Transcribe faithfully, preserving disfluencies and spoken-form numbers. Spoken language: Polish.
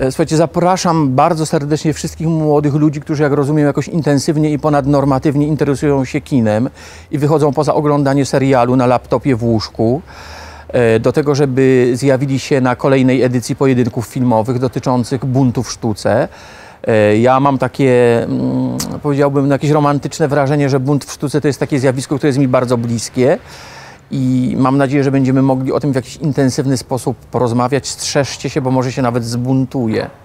Słuchajcie, zapraszam bardzo serdecznie wszystkich młodych ludzi, którzy, jak rozumiem, jakoś intensywnie i ponadnormatywnie interesują się kinem i wychodzą poza oglądanie serialu na laptopie w łóżku, do tego, żeby zjawili się na kolejnej edycji pojedynków filmowych dotyczących buntu w sztuce. Ja mam takie, powiedziałbym, jakieś romantyczne wrażenie, że bunt w sztuce to jest takie zjawisko, które jest mi bardzo bliskie. I mam nadzieję, że będziemy mogli o tym w jakiś intensywny sposób porozmawiać. Strzeżcie się, bo może się nawet zbuntuje.